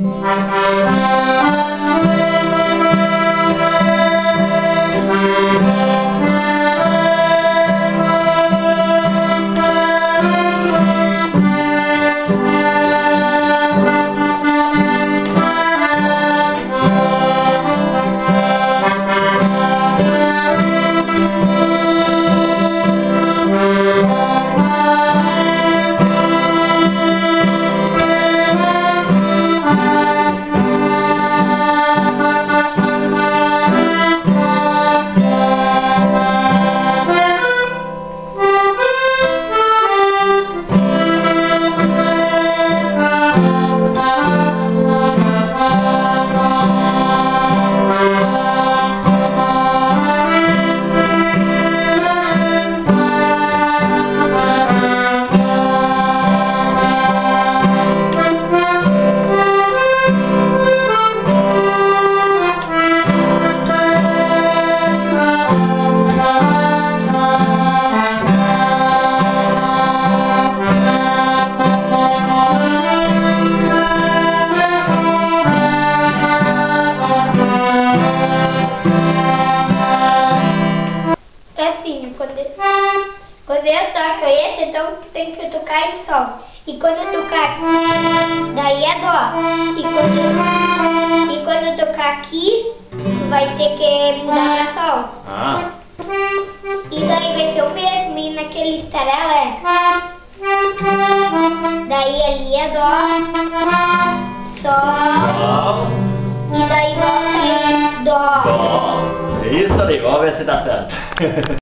Quando eu toco esse, então tem que tocar em sol. E quando eu tocar, daí é dó. E quando eu tocar aqui, vai ter que mudar pra sol. E daí vai ser o mesmo, e naquele estarela daí ali é dó, sol, e daí volta é dó. Isso aí, vamos ver se dá certo.